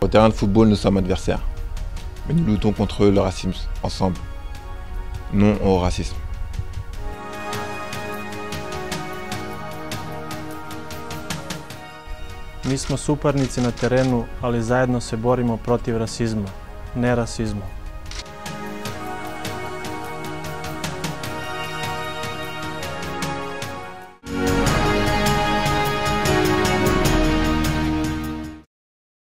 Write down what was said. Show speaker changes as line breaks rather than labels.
Sur le terrain de football, nous sommes adversaires. Mais nous luttons contre le racisme ensemble. Non au racisme.
Mi smo suparnici na terenu, ali zajedno se borimo protiv rasizma, ne rasizma.